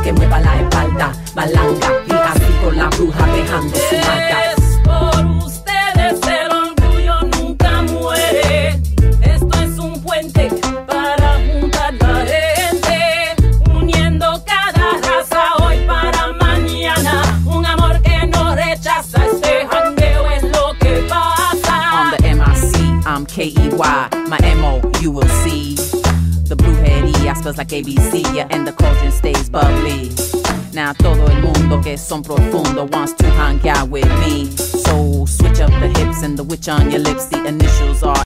que mueva la espalda, balanga, y así con la bruja dejando su marca. Por ustedes el orgullo nunca muere. Esto es un puente para juntar la gente, uniendo cada raza hoy para mañana. Un amor que no rechaza, este jangueo es lo que pasa. On the MIC, I'm K-E-Y, my M-O, you will see. The brujería spells like ABC, yeah, and the cauldron stays bubbly. Now todo el mundo que son profundo wants to hang out with me. So switch up the hips and the witch on your lips. The initials are